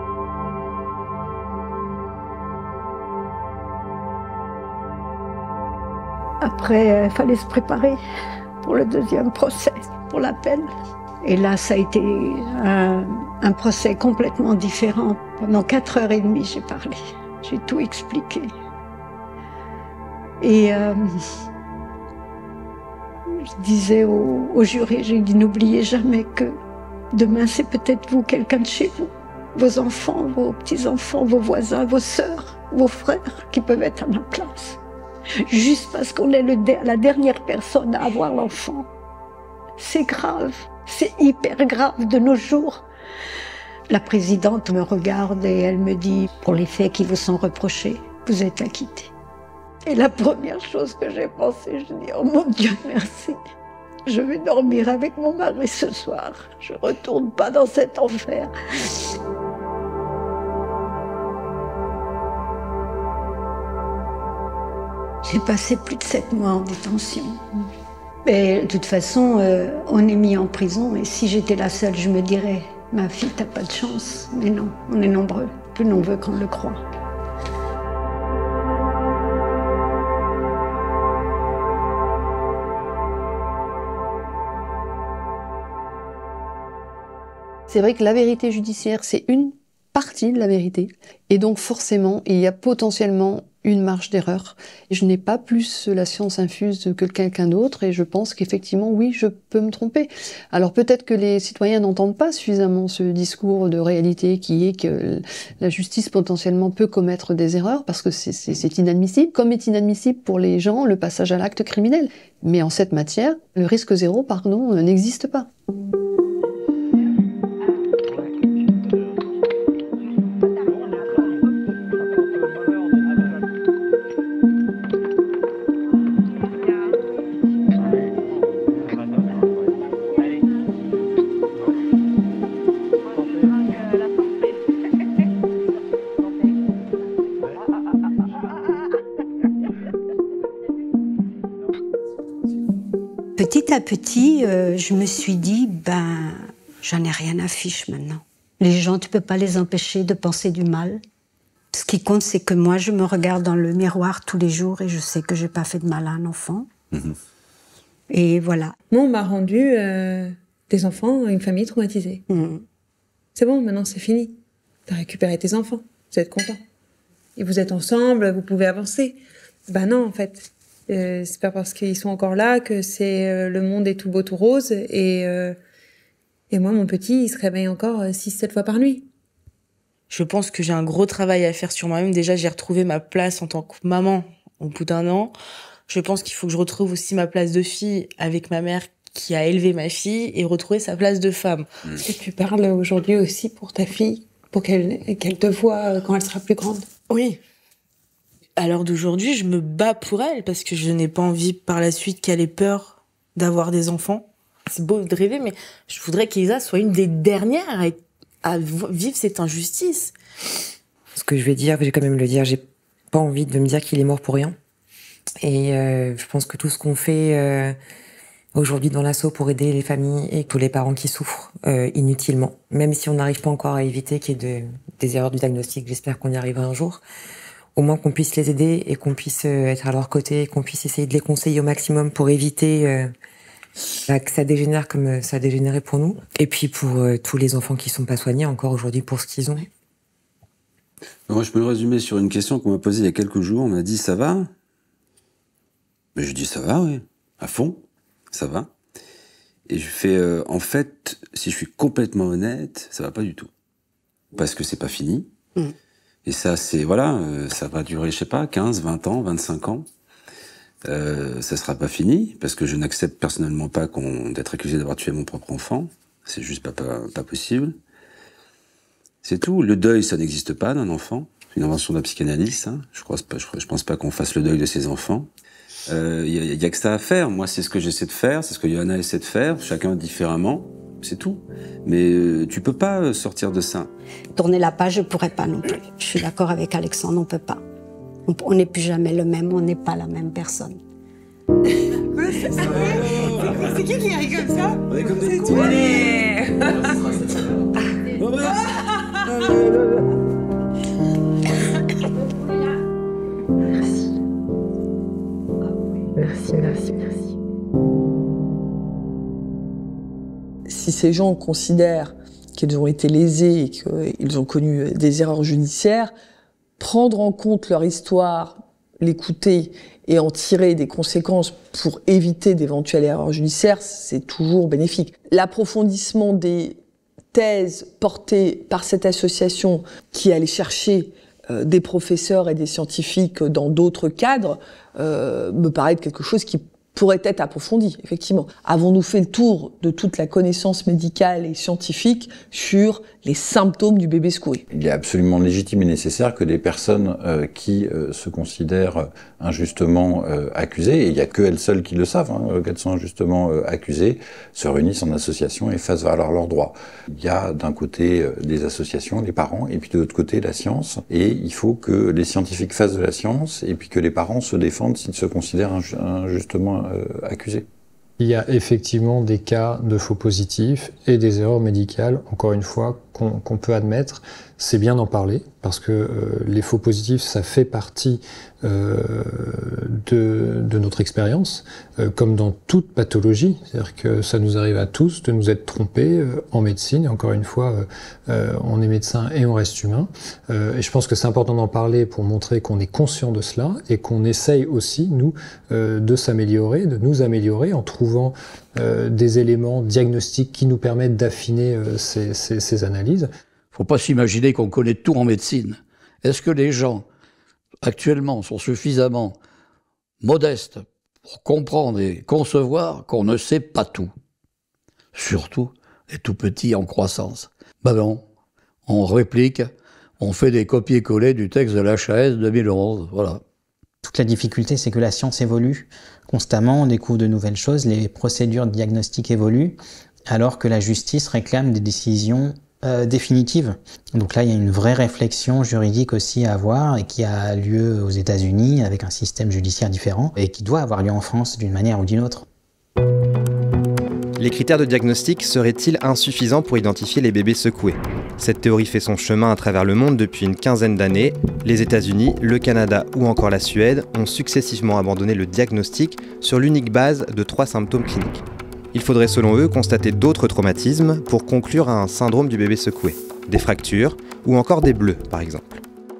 Après, il fallait se préparer pour le deuxième procès, pour l'appel. Et là, ça a été un, un procès complètement différent. Pendant quatre heures et demie, j'ai parlé. J'ai tout expliqué. Et euh, je disais aux, aux jurés, j'ai dit, n'oubliez jamais que demain, c'est peut-être vous, quelqu'un de chez vous. Vos enfants, vos petits-enfants, vos voisins, vos sœurs, vos frères, qui peuvent être à ma place. Juste parce qu'on est le, la dernière personne à avoir l'enfant. C'est grave, c'est hyper grave de nos jours. La présidente me regarde et elle me dit, pour les faits qui vous sont reprochés, vous êtes acquittés. Et la première chose que j'ai pensé, je dis, oh mon Dieu, merci. Je vais dormir avec mon mari ce soir. Je ne retourne pas dans cet enfer. J'ai passé plus de sept mois en détention. Mais de toute façon, euh, on est mis en prison et si j'étais la seule, je me dirais, ma fille, t'as pas de chance. Mais non, on est nombreux, plus nombreux qu'on le croit. C'est vrai que la vérité judiciaire, c'est une partie de la vérité. Et donc forcément, il y a potentiellement une marge d'erreur. Je n'ai pas plus la science infuse que quelqu'un d'autre et je pense qu'effectivement, oui, je peux me tromper. Alors peut-être que les citoyens n'entendent pas suffisamment ce discours de réalité qui est que la justice potentiellement peut commettre des erreurs parce que c'est inadmissible, comme est inadmissible pour les gens le passage à l'acte criminel. Mais en cette matière, le risque zéro, pardon, n'existe pas. Petit à petit, euh, je me suis dit, ben, j'en ai rien à fiche maintenant. Les gens, tu peux pas les empêcher de penser du mal. Ce qui compte, c'est que moi, je me regarde dans le miroir tous les jours et je sais que j'ai pas fait de mal à un enfant. Mmh. Et voilà. Moi, on m'a rendu euh, des enfants à une famille traumatisée. Mmh. C'est bon, maintenant c'est fini. T'as récupéré tes enfants, vous êtes content. Et vous êtes ensemble, vous pouvez avancer. Ben non, en fait. Euh, c'est pas parce qu'ils sont encore là que c'est euh, le monde est tout beau tout rose et euh, et moi mon petit il se réveille encore six sept fois par nuit. Je pense que j'ai un gros travail à faire sur moi-même. Déjà j'ai retrouvé ma place en tant que maman au bout d'un an. Je pense qu'il faut que je retrouve aussi ma place de fille avec ma mère qui a élevé ma fille et retrouver sa place de femme. Est-ce que tu parles aujourd'hui aussi pour ta fille, pour qu'elle qu'elle te voie quand elle sera plus grande? Oui. À l'heure d'aujourd'hui, je me bats pour elle parce que je n'ai pas envie par la suite qu'elle ait peur d'avoir des enfants. C'est beau de rêver, mais je voudrais qu'Elisa soit une des dernières à, à vivre cette injustice. Ce que je vais dire, je vais quand même le dire, j'ai pas envie de me dire qu'il est mort pour rien. Et euh, je pense que tout ce qu'on fait euh, aujourd'hui dans l'asso pour aider les familles et tous les parents qui souffrent euh, inutilement, même si on n'arrive pas encore à éviter qu'il y ait de, des erreurs du diagnostic, j'espère qu'on y arrivera un jour, au moins qu'on puisse les aider et qu'on puisse être à leur côté, qu'on puisse essayer de les conseiller au maximum pour éviter euh, bah, que ça dégénère comme ça a dégénéré pour nous. Et puis pour euh, tous les enfants qui sont pas soignés encore aujourd'hui pour ce qu'ils ont. Moi, je peux le résumer sur une question qu'on m'a posée il y a quelques jours. On m'a dit, ça va? Mais je dis, ça va, oui. À fond, ça va. Et je fais, euh, en fait, si je suis complètement honnête, ça va pas du tout. Parce que c'est pas fini. Mmh. Et ça, c'est, voilà, euh, ça va durer, je sais pas, quinze, vingt ans, vingt-cinq ans. Euh, ça sera pas fini, parce que je n'accepte personnellement pas qu'on, d'être accusé d'avoir tué mon propre enfant. C'est juste pas, pas, pas possible. C'est tout. Le deuil, ça n'existe pas d'un enfant. C'est une invention de la psychanalyse, hein. Je crois pas, je, je pense pas qu'on fasse le deuil de ses enfants. Il euh, y, y a que ça à faire. Moi, c'est ce que j'essaie de faire, c'est ce que Johanna essaie de faire, chacun différemment. C'est tout. Mais euh, tu peux pas sortir de ça. Tourner la page, je pourrais pas non plus. Je suis d'accord avec Alexandre, on peut pas. On n'est plus jamais le même, on n'est pas la même personne. C'est qui qui rit comme ça? On est comme des cons. Allez. Merci, merci, merci. Si ces gens considèrent qu'ils ont été lésés et qu'ils ont connu des erreurs judiciaires, prendre en compte leur histoire, l'écouter et en tirer des conséquences pour éviter d'éventuelles erreurs judiciaires, c'est toujours bénéfique. L'approfondissement des thèses portées par cette association qui allait chercher euh, des professeurs et des scientifiques dans d'autres cadres euh, me paraît être quelque chose qui pourrait être approfondi, effectivement. Avons-nous fait le tour de toute la connaissance médicale et scientifique sur les symptômes du bébé secoué? Il est absolument légitime et nécessaire que des personnes euh, qui euh, se considèrent injustement euh, accusées, et il n'y a que elles seules qui le savent, hein, qu'elles sont injustement euh, accusées, se réunissent en association et fassent valoir leurs droits. Il y a d'un côté euh, des associations, les parents, et puis de l'autre côté la science, et il faut que les scientifiques fassent de la science, et puis que les parents se défendent s'ils se considèrent inju- injustement euh, accusés. Il y a effectivement des cas de faux positifs et des erreurs médicales, encore une fois, qu'on qu'on peut admettre. C'est bien d'en parler, parce que euh, les faux positifs, ça fait partie euh, de, de notre expérience, euh, comme dans toute pathologie. C'est-à-dire que ça nous arrive à tous de nous être trompés euh, en médecine. Et encore une fois, euh, euh, on est médecin et on reste humain. Euh, et je pense que c'est important d'en parler pour montrer qu'on est conscient de cela et qu'on essaye aussi, nous, euh, de s'améliorer, de nous améliorer en trouvant euh, des éléments diagnostiques qui nous permettent d'affiner euh, ces, ces, ces analyses. Faut pas s'imaginer qu'on connaît tout en médecine. Est-ce que les gens, actuellement, sont suffisamment modestes pour comprendre et concevoir qu'on ne sait pas tout? Surtout les tout petits en croissance. Ben non, on réplique, on fait des copier-coller du texte de l'H A S deux mille onze, voilà. Toute la difficulté, c'est que la science évolue constamment, on découvre de nouvelles choses, les procédures de diagnostic évoluent, alors que la justice réclame des décisions Euh, définitive. Donc là, il y a une vraie réflexion juridique aussi à avoir et qui a lieu aux États-Unis avec un système judiciaire différent et qui doit avoir lieu en France d'une manière ou d'une autre. Les critères de diagnostic seraient-ils insuffisants pour identifier les bébés secoués? Cette théorie fait son chemin à travers le monde depuis une quinzaine d'années. Les États-Unis, le Canada ou encore la Suède ont successivement abandonné le diagnostic sur l'unique base de trois symptômes cliniques. Il faudrait selon eux constater d'autres traumatismes pour conclure à un syndrome du bébé secoué, des fractures ou encore des bleus par exemple.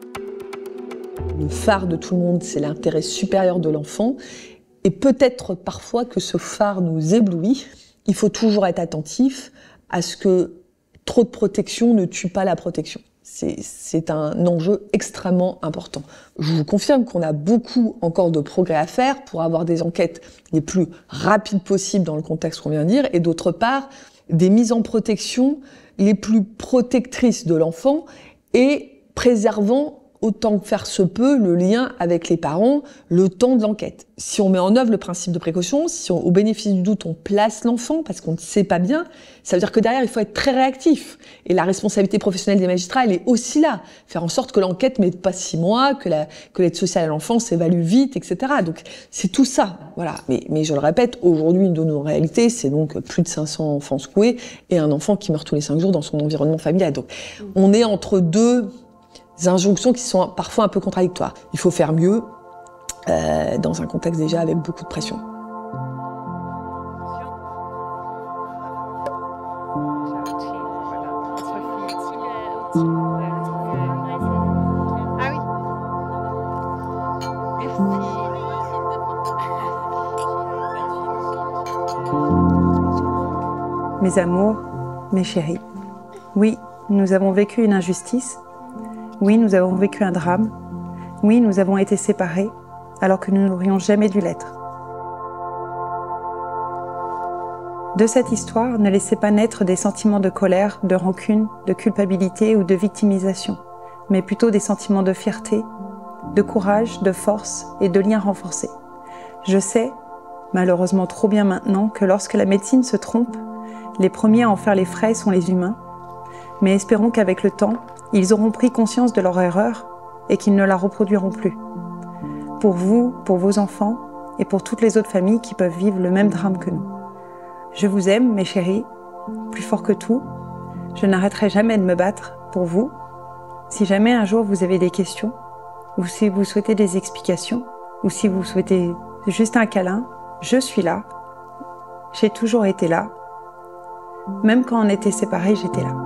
Le phare de tout le monde, c'est l'intérêt supérieur de l'enfant, et peut-être parfois que ce phare nous éblouit. Il faut toujours être attentif à ce que trop de protection ne tue pas la protection. C'est, c'est un enjeu extrêmement important. Je vous confirme qu'on a beaucoup encore de progrès à faire pour avoir des enquêtes les plus rapides possibles dans le contexte qu'on vient de dire, et d'autre part, des mises en protection les plus protectrices de l'enfant et préservant autant que faire se peut le lien avec les parents, le temps de l'enquête. Si on met en œuvre le principe de précaution, si on, au bénéfice du doute on place l'enfant parce qu'on ne sait pas bien, ça veut dire que derrière il faut être très réactif. Et la responsabilité professionnelle des magistrats, elle est aussi là. Faire en sorte que l'enquête ne mette pas six mois, que, la, que l'aide sociale à l'enfance s'évalue vite, et cetera. Donc c'est tout ça. Voilà. Mais, mais je le répète, aujourd'hui une de nos réalités, c'est donc plus de cinq cents enfants secoués et un enfant qui meurt tous les cinq jours dans son environnement familial. Donc on est entre deux injonctions qui sont parfois un peu contradictoires. Il faut faire mieux euh, dans un contexte déjà avec beaucoup de pression. Mes amours, mes chéris, oui, nous avons vécu une injustice. Oui, nous avons vécu un drame. Oui, nous avons été séparés, alors que nous n'aurions jamais dû l'être. De cette histoire, ne laissez pas naître des sentiments de colère, de rancune, de culpabilité ou de victimisation, mais plutôt des sentiments de fierté, de courage, de force et de liens renforcés. Je sais, malheureusement trop bien maintenant, que lorsque la médecine se trompe, les premiers à en faire les frais sont les humains, mais espérons qu'avec le temps, ils auront pris conscience de leur erreur et qu'ils ne la reproduiront plus. Pour vous, pour vos enfants et pour toutes les autres familles qui peuvent vivre le même drame que nous. Je vous aime, mes chéris, plus fort que tout. Je n'arrêterai jamais de me battre pour vous. Si jamais un jour vous avez des questions, ou si vous souhaitez des explications, ou si vous souhaitez juste un câlin, je suis là. J'ai toujours été là. Même quand on était séparés, j'étais là.